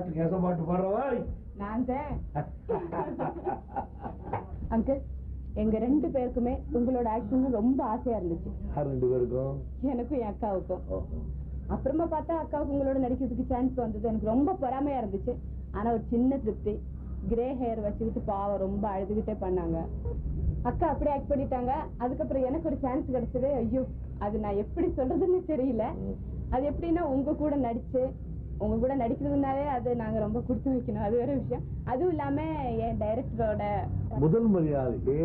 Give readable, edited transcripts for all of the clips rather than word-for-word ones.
பாட்டு கேச பாட்டு பாடுறவா நான் தான். அங்கிள், எங்க 2 பேருக்குமே உங்களோட ஆக்டிங் ரொம்ப ஆசையா இருந்துச்சு. 2 பேருக்கும்? எனக்கும் என் அக்காவுக்கும். அப்புறமா பார்த்தா அக்காவுக்கு உங்களோட நடிக்கிறதுக்கு சான்ஸ் வந்தது. எனக்கு ரொம்ப பொறாமையா இருந்துச்சு. ஆனா ஒரு சின்ன திருப்தி, கிரே ஹேர் வச்சுக்கிட்டு பாவம் ரொம்ப அழுதுகிட்டே பண்ணாங்க. அக்கா அப்படியே ஆக்ட் பண்ணிட்டாங்க. அதுக்கப்புறம் எனக்கு ஒரு சான்ஸ் கிடைச்சது. ஐயோ, அது நான் எப்படி சொல்றதுன்னு தெரியல. அது எப்படின்னா உங்க கூட நடிக்கிறதுனாலே அது நாங்க ரொம்ப கொடுத்து வைக்கணும், அது வேற விஷயம். அதுவும் இல்லாம என் டைரக்டரோட முதல் மரியாதை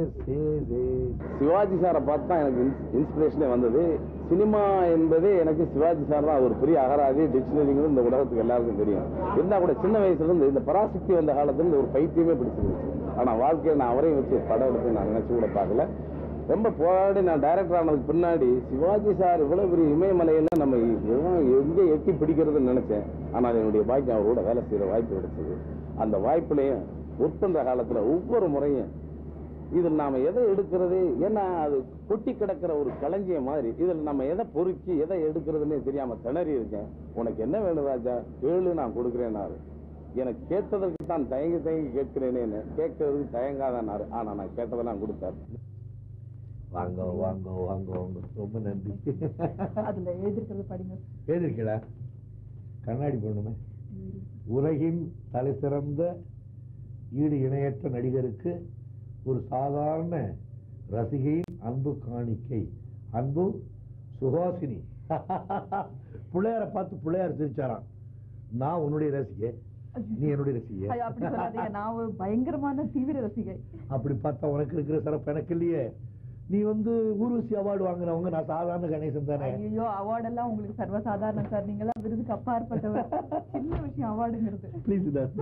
சிவாஜி சாரை பார்த்து தான் எனக்கு இன்ஸ்பிரேஷனே வந்தது. சினிமா என்பதே எனக்கு சிவாஜி சார் தான் ஒரு பெரிய அகராதி, டிக்ஷனரிங்கிறது இந்த உலகத்துக்கு எல்லாருக்கும் தெரியும். இருந்தா கூட சின்ன வயசுல இருந்து இந்த பராசக்தி வந்த காலத்துல இருந்து ஒரு பைத்தியமே பிடிச்சிருந்துச்சு. ஆனா வாழ்க்கையில் நான் அவரையும் வச்சு படம் எடுத்து நான் நினைச்சு கூட பார்க்கல. ரொம்ப போராடி நான் டைரக்டர் ஆனதுக்கு பின்னாடி சிவாஜி சார் இவ்வளவு பெரிய இமயமலையில நம்ம எங்கே எட்டி பிடிக்கிறதுன்னு நினைச்சேன். ஆனால் என்னுடைய பாக்கியம் அவரோட வேலை செய்யற வாய்ப்பு கிடைச்சது. அந்த வாய்ப்புலையும் ஒர்க் பண்ற காலத்துல ஒவ்வொரு முறையும் இதில் நாம எதை எடுக்கிறது, ஏன்னா அது கொட்டி கிடக்கிற ஒரு களஞ்சியம் மாதிரி, இதில் நம்ம எதை பொறுக்கி எதை எடுக்கிறதுன்னு தெரியாம திணறி இருக்கேன். உனக்கு என்ன வேணும் ராஜா, கேளு, நான் கொடுக்குறேன்னாரு. எனக்கு கேட்டதற்கு தான் தயங்கி கேட்கிறேனேன்னு, கேட்கறதுக்கு தயங்காதனாரு. ஆனா நான் கேட்டதெல்லாம் கொடுத்தாரு. வாங்க வாங்க வாங்க வாங்க, ரொம்ப நன்றி. அதுல எழுதிருக்கிறது படிங்க. எழுதிருக்கா? கண்ணாடி போடணுமே. உலகின் தலை சிறந்த ஈடு இணையற்ற நடிகருக்கு ஒரு சாதாரண ரசிகையின் அன்பு காணிக்கை, அன்பு சுஹாசினி. பிள்ளையார பார்த்து பிள்ளையார் சிரிச்சாராம். நான் உன்னுடைய ரசிகை, நீ என்னுடைய ரசிகை. அப்படி சொல்லாதீங்க, நான் ஒரு பயங்கரமான தீவிர ரசிகை. அப்படி பார்த்தா உனக்கு இருக்கிற சிறப்பு எனக்கு இல்லையே. நீ ஊர்வசி அவார்டு வாங்குறவங்க, நான் சாதாரண கணேசன் தானே. ஐயோ, அவார்டு எல்லாம் உங்களுக்கு சர்வசாதாரணம் சார். நீங்க எல்லாம் விருதுக்கு அப்பாற்பட்டவர். சின்ன விஷயம் அவார்டுங்கிறது. ப்ளீஸ் சார்,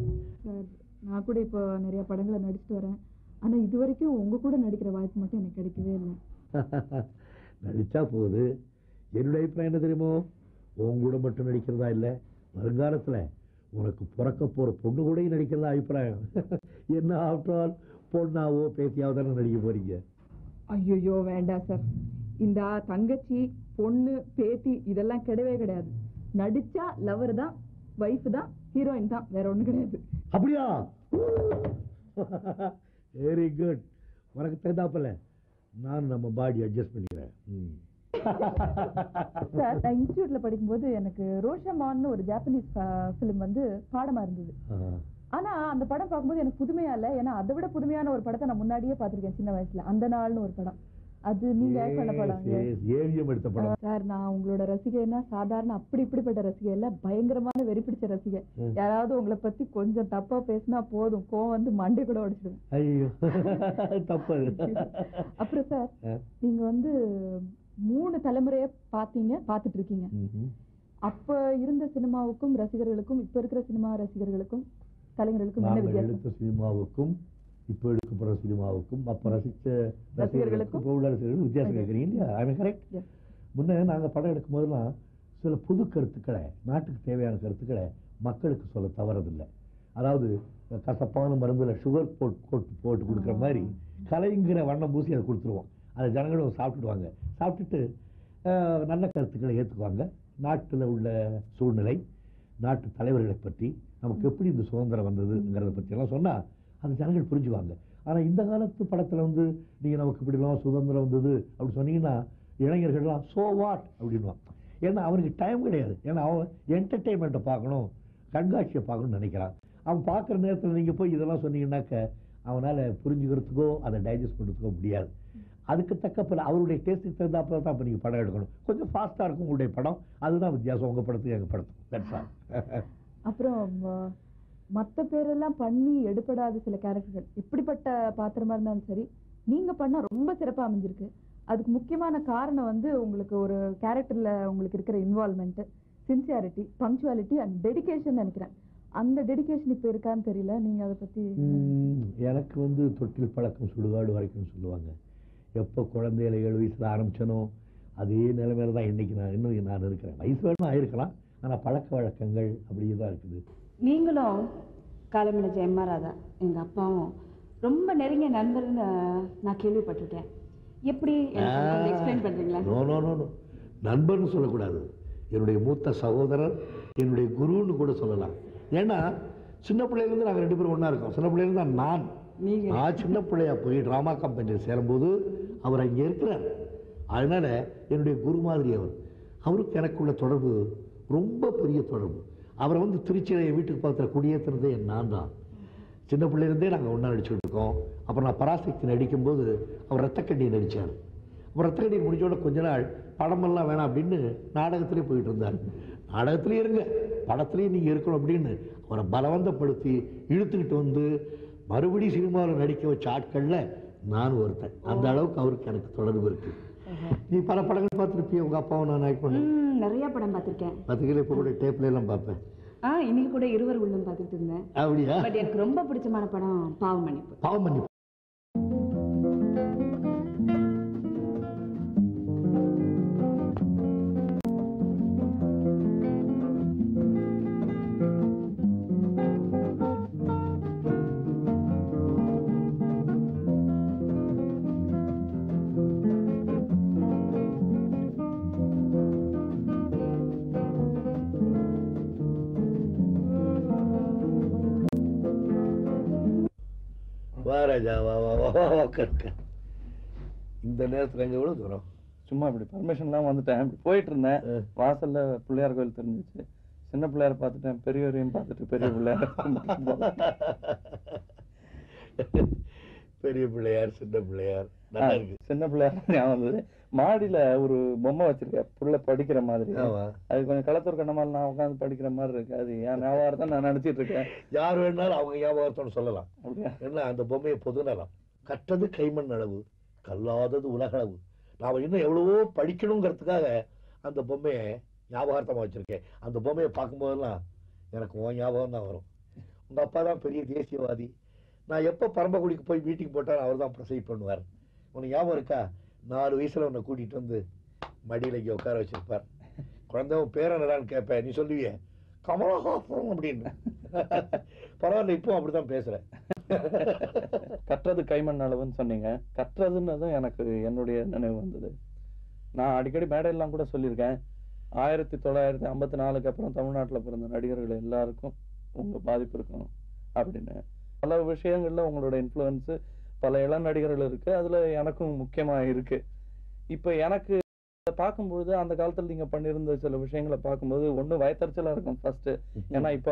நான் கூட இப்போ நிறைய படங்களை நடிச்சுட்டு வரேன். ஆனா இது வரைக்கும் உங்க கூட நடிக்கிற வாய்ப்பு மட்டும் எனக்கு கிடைக்கவே இல்லை. நடிச்சா போகுது. என்னுடைய அபிப்பிராயம் என்ன தெரியுமோ, உன் கூட மட்டும் நடிக்கிறதா இல்லை, வருங்காலத்துல உனக்கு பிறக்க போற பொண்ணு கூட நடிக்கிறதா அபிப்பிராயம். என்ன ஆஃப்டர் பொண்ணாவோ பேத்தியாவோ தானே நடிக்க போறீங்க. ஐயோ வேண்டாம் சார். இந்த தங்கச்சி, பொண்ணு, பேத்தி இதெல்லாம் கிடையவே கிடையாது. நடிச்சா லவர் தான், வைஃப் தான், ஹீரோயின் தான், வேற ஒண்ணு கிடையாது. அப்படியா? Very good. உனக்கு தகுந்தாப்பல நான் நம்ம பாடி அட்ஜஸ்ட் பண்ணிக்கிறேன். சார், நான் இன்ஸ்டியூட்ல படிக்கும்போது எனக்கு ரோஷமான்னு ஒரு ஜாப்பனீஸ் பிலிம் பாடமா இருந்தது. ஆனா அந்த படம் பார்க்கும்போது எனக்கு புதுமையா இல்ல. ஏன்னா அதை விட புதுமையான ஒரு படத்தை நான் முன்னாடியே பார்த்திருக்கேன் சின்ன வயசுல. அந்த நாள்னு ஒரு படம், அது நீங்க ஆக்ட் பண்ண படம். ஏவிஎம் எடுத்த படம். சார், நான் உங்களோட ரசிகைன்னா சாதாரண இப்படிப்பட்ட ரசிகை இல்ல, பயங்கரமான வெறி பிடிச்ச ரசிகை. யாராவது உங்களை பத்தி கொஞ்சம் தப்பா பேசினா போதும், கோவம் மண்டை கூட உடைச்சிடுவேன். ஐயோ, தப்பு. அப்புறம் சார், நீங்க 3 தலைமுறைய பாத்துட்டு இருக்கீங்க. அப்ப இருந்த சினிமாவுக்கும் ரசிகர்களுக்கும் இப்ப இருக்கிற சினிமா ரசிகர்களுக்கும் கலைஞர்களுக்கும் என்ன வித்தியாசம்? எடுத்த சினிமாவுக்கும் இப்ப எடுக்கப்படுற சினிமாவுக்கும் அப்ப ரசிச்ச ரசிகர்களுக்கும் இப்ப உள்ள ரசிகர்களுக்கும் வித்தியாசம் கேட்கறீங்க இல்லையா? ஐ கரெக்ட். முன்ன நாங்க படம் எடுக்கும் போதெல்லாம் சில புது கருத்துக்களை, நாட்டுக்கு தேவையான கருத்துக்களை மக்களுக்கு சொல்ல தவறதில்லை. அதாவது கசப்பான மருந்துல சுகர் போட்டு கொடுக்குற மாதிரி கலைங்கிற வண்ணம் பூசி அதை கொடுத்துருவோம். அதை ஜனங்களும் சாப்பிட்டுடுவாங்க. சாப்பிட்டுட்டு நல்ல கருத்துக்களை ஏற்றுக்குவாங்க. நாட்டில் உள்ள சூழ்நிலை, நாட்டு தலைவர்களை பற்றி, நமக்கு எப்படி இந்த சுதந்திரம் வந்ததுங்கிறத பற்றியெல்லாம் சொன்னால் அந்த ஜனங்கள் புரிஞ்சுவாங்க. ஆனால் இந்த காலத்து படத்தில் நீங்கள் நமக்கு இப்படிலாம் சுதந்திரம் வந்தது அப்படி சொன்னீங்கன்னா இளைஞர்கள்லாம் சோ வாட் அப்படின்வான். ஏன்னா அவனுக்கு டைம் கிடையாது. ஏன்னா அவன் என்டர்டெயின்மெண்ட்டை பார்க்கணும், கண்காட்சியை பார்க்கணும்னு நினைக்கிறான். அவன் பார்க்குற நேரத்தில் நீங்கள் போய் இதெல்லாம் சொன்னீங்கன்னாக்க அவனால் புரிஞ்சுக்கிறதுக்கோ அதை டைஜஸ்ட் பண்ணுறதுக்கோ முடியாது. அதுக்கு தக்கப்பல அவருடைய டேஸ்ட்டுக்கு தகுந்தாப்ப தான் இப்போ நீங்கள் படம் எடுக்கணும். கொஞ்சம் ஃபாஸ்ட்டாக இருக்கும் உங்களுடைய படம். அதுதான் வித்தியாசம் உங்கள் படத்துக்கு எங்கள் படத்துக்கு. அப்புறம் மற்ற பேரெல்லாம் பண்ணி எடுப்படாத சில கேரக்டர்கள், இப்படிப்பட்ட பாத்திரமா இருந்தாலும் சரி, நீங்க பண்ணா ரொம்ப சிறப்பாக அமைஞ்சிருக்கு. அதுக்கு முக்கியமான காரணம் உங்களுக்கு ஒரு கேரக்டர்ல உங்களுக்கு இருக்கிற involvement, sincerity, punctuality and dedication நினைக்கிறேன். அந்த டெடிகேஷன் இப்போ இருக்கான்னு தெரியல. நீங்க அதை பத்தி? எனக்கு தொட்டில் பழக்கம் சுடுகாடு வரைக்கும் சொல்லுவாங்க. எப்போ குழந்தையில 7 வயசுல ஆரம்பிச்சனோ அதே நிலைமையில தான் இன்னைக்கு நான் இருக்கிறேன். வயசு வேணுமா ஆயிருக்கலாம், ஆனால் பழக்க வழக்கங்கள் அப்படியே தான் இருக்குது. நீங்களும் காலமின ஜெயமாராதா எங்கள் அப்பாவும் ரொம்ப நெருங்கிய நண்பர்னு நான் கேள்விப்பட்டுட்டேன். எப்படி எக்ஸ்பிளைன் பண்ணுறீங்களா? நோ, நண்பர்னு சொல்லக்கூடாது. என்னுடைய மூத்த சகோதரர், என்னுடைய குருன்னு கூட சொல்லலாம். ஏன்னா சின்ன பிள்ளையிலேருந்து நாங்கள் 2 பேரும் ஒன்றா இருக்கோம். சின்ன பிள்ளையிலேருந்து தான் நான் சின்ன பிள்ளையா போய் ட்ராமா கம்பெனியில் சேரும்போது அவர் அங்கே இருக்கிறார். அதனால என்னுடைய குரு மாதிரி அவருக்கு எனக்குள்ள தொடர்பு ரொம்ப பெரிய தொடர்பு. அவரை வந்து திருச்சியில் வீட்டுக்கு பக்கத்தில் குடியேற்றுறதே நான் தான். சின்ன பிள்ளையிலேருந்தே நாங்கள் ஒன்றா நடிச்சுட்டு இருக்கோம். அப்புறம் நான் பராசக்தி நடிக்கும்போது அவர் ரத்தக்கண்ணியை நடித்தார். அப்புறம் ரத்தக்கண்ணியை முடிஞ்சோட கொஞ்ச நாள் படமெல்லாம் வேணாம் அப்படின்னு நாடகத்திலே போயிட்டு இருந்தார். நாடகத்திலே இருங்க, படத்துலேயும் நீங்கள் இருக்கணும் அப்படின்னு அவரை பலவந்தப்படுத்தி இழுத்துக்கிட்டு வந்து மறுபடியும் சினிமாவில் நடிக்க வச்ச ஆட்களில் நான் ஒருத்தன். அந்த அளவுக்கு அவருக்கு எனக்கு தொடர்பு இருக்கு. நீ பல படங்கள் பார்த்துருப்பிய, உங்க அப்பாவும் நான் ஆக்ட் பண்ணேன். நிறைய படம் பார்த்துருக்கேன். பார்த்துக்கல, இப்போ கூட டேப்ல எல்லாம் பார்ப்பேன். இன்னைக்கு கூட இருவர் உள்ளம் பார்த்துட்டு இருந்தேன். அப்படியா? பட் எனக்கு ரொம்ப பிடிச்சமான படம் பாவமன்னிப்பு. பாவமன்னிப்பு. ராஜா வா வா வா வா உட்காருக்க. இந்த நேரத்தில் எங்கே எவ்வளோ தூரம்? சும்மா இப்படி பர்மிஷன்லாம் வந்துட்டேன். இப்படி போயிட்டு இருந்தேன், வாசல்ல பிள்ளையார் கோயில் தெரிஞ்சிச்சு. சின்ன பிள்ளையார பார்த்துட்டேன், பெரியவரையும் பார்த்துட்டு பெரிய பிள்ளையார் பெரிய பிள்ளையார் சின்ன பிள்ளையார் நல்லா இருக்கு. சின்ன பிள்ளையார் ஞாபகம் வந்தது. மாடியில ஒரு பொம்மை வச்சிருக்கேன், புள்ள படிக்கிற மாதிரி. அது கொஞ்சம் களத்தூர் கண்ணமால் நான் உட்காந்து படிக்கிற மாதிரி இருக்கு. அது என் ஞாபகம் தான் நான் நினைச்சிட்டு இருக்கேன். யார் வேணாலும் அவங்க ஞாபகத்தோடு சொல்லலாம். ஏன்னா அந்த பொம்மையை பொதுநலம். கற்றது கைமண் அளவு, கல்லாதது உலகளவு. நாம் இன்னும் எவ்வளவோ படிக்கணுங்கிறதுக்காக அந்த பொம்மையை ஞாபகார்த்தமாக வச்சிருக்கேன். அந்த பொம்மையை பார்க்கும்போதெல்லாம் எனக்கு உன் ஞாபகம் தான் வரும். உங்கள் அப்பா தான் பெரிய தேசியவாதி. நான் எப்போ பரம்பக்குடிக்கு போய் மீட்டிங் போட்டாலும் அவர் தான் ப்ரொசைட் பண்ணுவார். உனக்கு ஞாபகம் இருக்கா? 4 வயசுல உன்னை கூட்டிகிட்டு வந்து மடியில் இங்கே உட்கார வச்சிருப்பார். குழந்தைவன் பேரனடான்னு கேட்பேன், நீ சொல்லுவியே கமலஹாசன் அப்படின்னு. பரவாயில்ல, இப்போ அப்படிதான் பேசுறேன். கற்றது கைமண் அளவுன்னு சொன்னீங்க. கற்றதுன்னதும் எனக்கு என்னுடைய நினைவு வந்தது. நான் அடிக்கடி மேடையெல்லாம் கூட சொல்லியிருக்கேன், 1954க்கு அப்புறம் தமிழ்நாட்டில் பிறந்த நடிகர்கள் எல்லாருக்கும் உங்க பாதிப்பு இருக்கணும் அப்படின்னு. பல விஷயங்கள்ல உங்களோட இன்ஃப்ளூயன்ஸு பல இளம் நடிகர்கள் இருக்கு, அதுல எனக்கும் முக்கியமா இருக்கு. இப்ப எனக்கு பார்க்கும்பொழுது அந்த காலத்துல நீங்க பண்ணியிருந்த சில விஷயங்களை பார்க்கும்போது ஒண்ணு வயத்தறிச்சலா இருக்கும் ஃபர்ஸ்ட். ஏன்னா இப்போ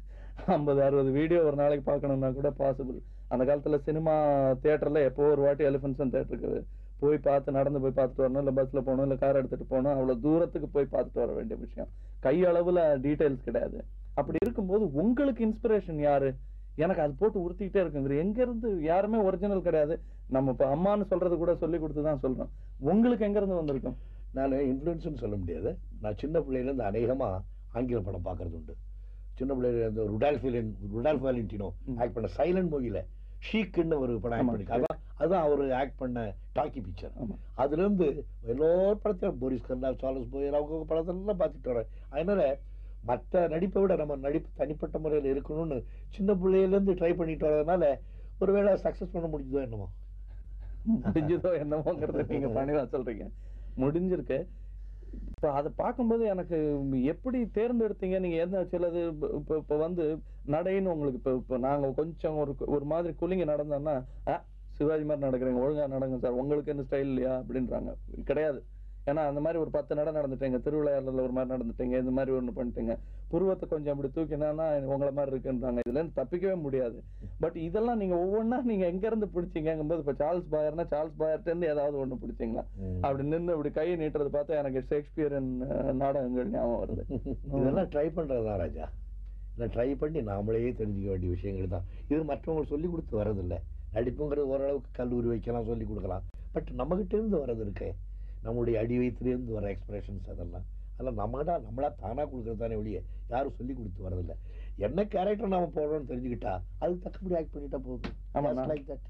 50-60 வீடியோ ஒரு நாளைக்கு பார்க்கணும்னா கூட பாசிபிள். அந்த காலத்துல சினிமா தியேட்டர்ல எப்போ ஒரு வாட்டி எலிஃபென்ட்ஸன் தியேட்டருக்கு போய் பார்த்து நடந்து போய் பார்த்துட்டு வரணும், இல்லை பஸ்ல போகணும், இல்லை கார் எடுத்துட்டு போகணும். அவ்வளவு தூரத்துக்கு போய் பார்த்துட்டு வர வேண்டிய விஷயம். கை அளவுல டீட்டெயில்ஸ் கிடையாது. அப்படி இருக்கும்போது உங்களுக்கு இன்ஸ்பிரேஷன் யாரு? எனக்கு அது போட்டு உறுத்திக்கிட்டே இருக்குங்க. எங்க இருந்து? யாருமே ஒரிஜினல் கிடையாது. நம்ம இப்போ அம்மான்னு சொல்றது கூட சொல்லி கொடுத்து தான் சொல்றோம். உங்களுக்கு எங்க இருந்து வந்திருக்கும்? நான் இன்ஃப்ளூயன்ஸ்னு சொல்ல முடியாது. நான் சின்ன பிள்ளையிலேருந்து அநேகமா ஆங்கில படம் பார்க்கறது உண்டு. சின்ன பிள்ளையில இந்த ருடால்ஃப் வாலண்டினோ ஆக்ட் பண்ண சைலண்ட் மூவில ஷீக்குன்னு ஒரு படம் ஆக்ட் பண்ணிருக்காங்க. அதுதான் அவர் ஆக்ட் பண்ண டாக்கி பிக்சர். அதுல இருந்து எல்லாரும் படத்தையும் போரிஸ் கர்னால்ட், சார்லஸ் போயர் அவங்க படத்தெல்லாம் பார்த்துட்டு வரேன். அதனால மற்ற நடிப்பை விட நம்ம நடிப்பு தனிப்பட்ட முறையில் இருக்கணும்னு சின்ன பிள்ளையிலேருந்து ட்ரை பண்ணிட்டு வரதுனால ஒருவேளை சக்ஸஸ் பண்ண முடிஞ்சதோ என்னமோ. முடிஞ்சதோ என்னமோங்கிறத நீங்க பணிவா சொல்றீங்க. முடிஞ்சிருக்கு. இப்போ அதை பார்க்கும்போது எனக்கு எப்படி தேர்ந்தெடுத்தீங்க நீங்க? எந்த சிலது இப்போ வந்து நடைன்னு உங்களுக்கு இப்போ நாங்கள் கொஞ்சம் ஒரு மாதிரி குலிங்க நடந்தோம்னா சிவாஜி மாதிரி நடக்கிறீங்க, ஒழுங்கா நடங்க சார், உங்களுக்கு என்ன ஸ்டைல் இல்லையா அப்படின்றாங்க. கிடையாது. ஏன்னா அந்த மாதிரி ஒரு 10 நட நடந்துட்டீங்க, திருவிழாவில் ஒரு மாதிரி நடந்துட்டீங்க, இந்த மாதிரி ஒன்று பண்ணிட்டீங்க, புருவத்தை கொஞ்சம் அப்படி தூக்கினா உங்களை மாதிரி இருக்குன்றாங்க. இதுல இருந்து தப்பிக்கவே முடியாது. பட் இதெல்லாம் நீங்க ஒவ்வொன்றா நீங்க எங்க இருந்து பிடிச்சிங்கும்போது இப்போ சார்ல்ஸ் பாயர்னா சார்ல்ஸ் பாயர்ட்ட இருந்து ஏதாவது ஒண்ணு பிடிச்சிங்களா? அப்படி நின்று அப்படி கையை நீட்டுறது பார்த்தா எனக்கு ஷேக்ஸ்பியரின் நாடகங்கள் ஞாபகம் வருது. இதெல்லாம் ட்ரை பண்றதுதான் ராஜா. இல்லை ட்ரை பண்ணி நாமளே தெரிஞ்சுக்க வேண்டிய விஷயங்கள் தான். இது மற்றவங்களுக்கு சொல்லி கொடுத்து வரதில்லை. நடிப்புங்கிறது ஓரளவுக்கு கல்லூரி வைக்கலாம், சொல்லி கொடுக்கலாம். பட் நம்மகிட்ட இருந்து வர்றது இருக்கே, நம்மளுடைய அடி வயிற்றுலேருந்து வர எக்ஸ்பிரஷன்ஸ், அதெல்லாம் நம்மளா தானா கொடுக்கறது தானே ஒழிய யாரும் சொல்லி கொடுத்து வரதில்லை. என்ன கேரக்டர் நாம போடுறோம்னு தெரிஞ்சுக்கிட்டா அதுக்கு தக்கபடி ஆக்ட் பண்ணிட்டா போதும். Like that.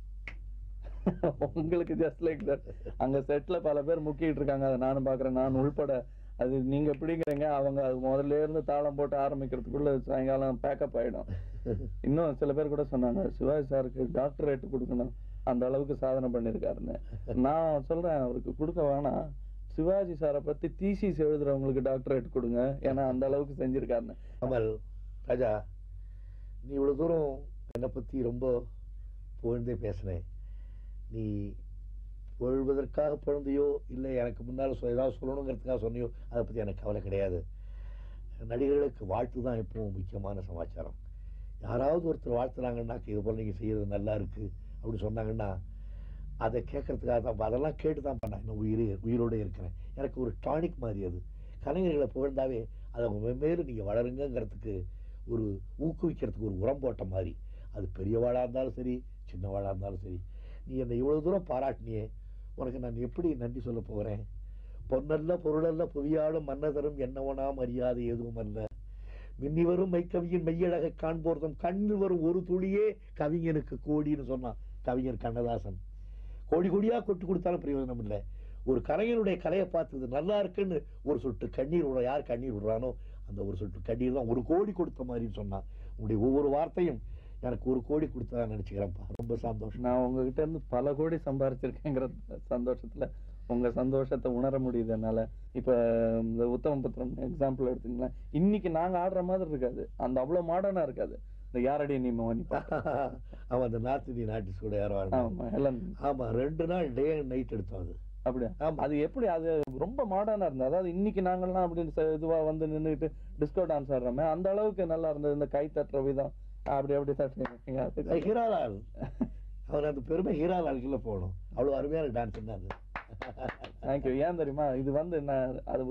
உங்களுக்கு ஜஸ்ட் லைக் தட். அங்க செட்ல பல பேர் முக்கிட்டு இருக்காங்க, அதை நானும் பாக்குறேன், நான் உள்பட. அது நீங்க எப்படிங்கிறீங்க, அவங்க அது முதல்ல இருந்து தாளம் போட்டு ஆரம்பிக்கிறதுக்குள்ள சாயங்காலம் பேக்கப் ஆயிடும். இன்னும் சில பேர் கூட சொன்னாங்க, சிவாஜி சாருக்கு டாக்டரேட் கொடுக்கணும், அந்த அளவுக்கு சாதனை பண்ணிருக்காருன்னு. நான் சொல்றேன், அவருக்கு கொடுக்க வேணாம், சிவாஜி சாரை பத்தி தீசிஸ் எழுதுறவங்களுக்கு டாக்டரேட் கொடுங்க, ஏன்னா அந்த அளவுக்கு செஞ்சிருக்காருன்னு. கமல் ராஜா, நீ இவ்வளோ தூரம் என்னை பற்றி ரொம்ப புகழ்ந்தே பேசினேன். நீ புகழ்வதற்காக புகழ்ந்தையோ இல்லை எனக்கு முன்னால் ஏதாவது சொல்லணுங்கிறதுக்காக சொன்னியோ அதை பற்றி எனக்கு கவலை கிடையாது. நடிகர்களுக்கு வாழ்த்து தான் எப்பவும் முக்கியமான சமாச்சாரம். யாராவது ஒருத்தர் வாழ்த்துனாங்கன்னாக்க இது போல் நீங்கள் செய்கிறது நல்லா இருக்குது அப்படின்னு சொன்னாங்கன்னா அதை கேட்கறதுக்காக தான், அதெல்லாம் கேட்டு தான் பண்ணேன். இன்னும் உயிரோடு இருக்கிறேன். எனக்கு ஒரு டானிக் மாதிரி அது. கலைஞர்களை புகழ்ந்தாவே அதை மேலும் நீங்கள் வளருங்கிறதுக்கு ஒரு ஊக்குவிக்கிறதுக்கு ஒரு உரம் போட்ட மாதிரி. அது பெரியவாளாக இருந்தாலும் சரி, சின்னவாளாக இருந்தாலும் சரி. நீ என்னை இவ்வளோ தூரம் பாராட்டினியே, உனக்கு நான் எப்படி நன்றி சொல்ல போகிறேன்? பொன்னல்ல பொருளல்ல புவியாடும் மன்னதரும் என்னவனா மரியாதை எதுவும் அல்ல. மின்னி வரும் மெய்க்கவியின் மெய்யழகை காண்போர்தம் கண்ணில் வரும் ஒரு துளியே கவிஞனுக்கு கோடின்னு சொன்னான் கவிஞர் கண்ணதாசன். கோடி கோடியா கொட்டு கொடுத்தாலும் பிரயோஜனம் இல்லை. ஒரு கலைஞனுடைய கலையை பார்த்தது நல்லா இருக்குன்னு ஒரு சொட்டு கண்ணீர் விட, யார் கண்ணீர் விடுறானோ அந்த ஒரு சொட்டு கண்ணீர் தான் 1 கோடி கொடுத்த மாதிரின்னு சொன்னான். உங்களுடைய ஒவ்வொரு வார்த்தையும் எனக்கு 1 கோடி கொடுத்தா நினைச்சுக்கிறேன்ப்பா. ரொம்ப சந்தோஷம். நான் உங்ககிட்ட இருந்து பல கோடி சம்பாரிச்சிருக்கேங்கிற சந்தோஷத்துல உங்க சந்தோஷத்தை உணர முடியுது என்னால. இப்ப இந்த உத்தமபுத்திரன் எக்ஸாம்பிள் எடுத்தீங்களா, இன்னைக்கு நாங்க ஆடுற மாதிரி இருக்காது, அந்த அவ்வளவு மாடர்னா இருக்காது. இந்த யாரடி நீ மோனி அவன் அந்த நார்த் இந்தியன் ஆர்டிஸ்ட் கூட யாரோ ஆமா 2 நாள் டே அண்ட் நைட் எடுத்தோம். அது அப்படியா? அது எப்படி அது ரொம்ப மாடர்னா இருந்தது. அதாவது இன்னைக்கு நாங்கெல்லாம் அப்படின்னு இதுவா வந்து நின்றுட்டு டிஸ்கோ டான்ஸ் ஆடுறோமே அந்த அளவுக்கு நல்லா இருந்தது. இந்த கை தட்டுற விதம் அப்படி தட்டுறீங்க. ஹீராலால் அவன் அந்த பெருமை ஹீராலாலுக்குள்ள போகணும். அவ்வளவு அருமையான டான்ஸ் என்ன அது. தேங்க்யூ. ஏன் தெரியுமா, இது வந்து அது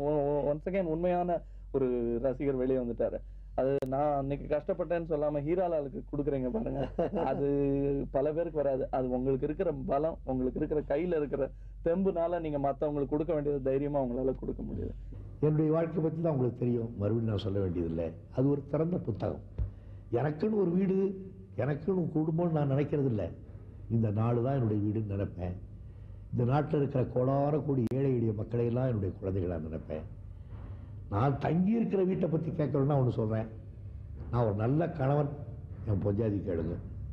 ஒன்ஸ் அகைன் உண்மையான ஒரு ரசிகர் வெளியே வந்துட்டாரு. அது நான் அன்னைக்கு கஷ்டப்பட்டேன்னு சொல்லாம ஹீராலாலுக்கு கொடுக்குறீங்க பாருங்க, அது பல பேருக்கு வராது. அது உங்களுக்கு இருக்கிற பலம், உங்களுக்கு இருக்கிற கையில இருக்கிற தெம்புனால நீங்க மற்றவங்களுக்கு கொடுக்க வேண்டியது தைரியமா உங்களால கொடுக்க முடியுது. என்னுடைய வாழ்க்கை பற்றி தான் உங்களுக்கு தெரியும், மறுபடியும் நான் சொல்ல வேண்டியதில்லை. அது ஒரு திறந்த புத்தகம். எனக்குன்னு ஒரு வீடு, எனக்குன்னு குடும்பம்னு நான் நினைக்கிறது இல்லை. இந்த நாடு தான் என்னுடைய வீடுன்னு நினைப்பேன். இந்த நாட்டில் இருக்கிற கோடான கோடி ஏழை எளிய மக்களையெல்லாம் என்னுடைய குழந்தைகளாக நினைப்பேன். நான் தங்கி இருக்கிற வீட்டை பற்றி கேட்கணும்னா ஒன்று சொல்கிறேன். நான் ஒரு நல்ல கணவன், என் பொஞ்சாதி கேளுங்க.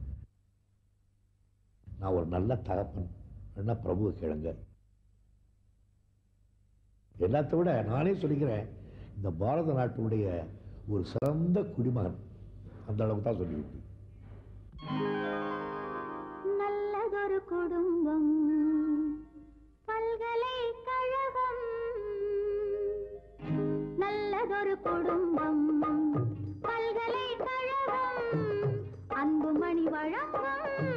நான் ஒரு நல்ல தகப்பன், என்ன பிரபுவை கேளுங்க. எல்லாத்த விட நானே சொல்லிக்கிறேன், இந்த பாரத நாட்டுடைய ஒரு சிறந்த குடிமகன். அந்த அளவுக்கு தான் சொல்லிவிட்டு. நல்லதொரு குடும்பம், பல்கலைக்கழகம். நல்லதொரு குடும்பம், பல்கலைக்கழகம், அன்புமணி வழக்கம்.